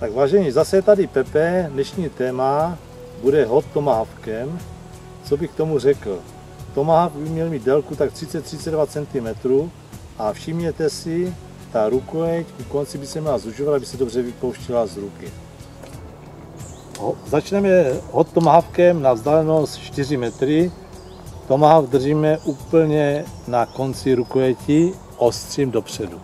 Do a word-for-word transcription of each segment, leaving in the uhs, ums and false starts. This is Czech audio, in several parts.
Tak vážení, zase je tady Pepe, dnešní téma bude hod tomahawkem. Co bych k tomu řekl? Tomahawk by měl mít délku tak třicet až třicet dva centimetrů a všimněte si, ta rukojeť u konci by se měla zužovat, aby se dobře vypouštila z ruky. Začneme hod tomahawkem na vzdálenost čtyři metry. Tomahawk držíme úplně na konci rukojeti, ostřím dopředu.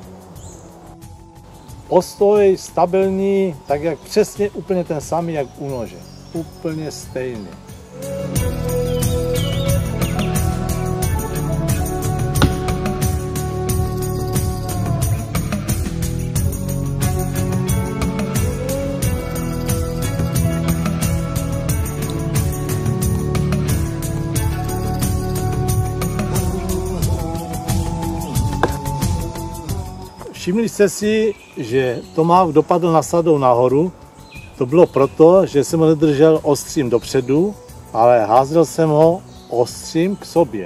Postoj stabilní, tak jak přesně úplně ten samý, jak u nože. Úplně stejný. Všimli jste si, že tomahawk dopadl nasadou nahoru. To bylo proto, že jsem ho nedržel ostřím dopředu, ale házel jsem ho ostřím k sobě.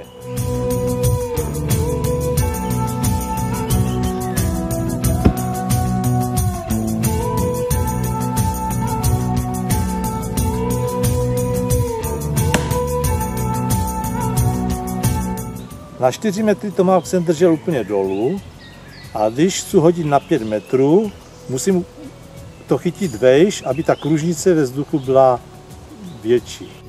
Na čtyři metry tomahawk jsem držel úplně dolů. A když chci hodit na pět metrů, musím to chytit vejš, aby ta kružnice ve vzduchu byla větší.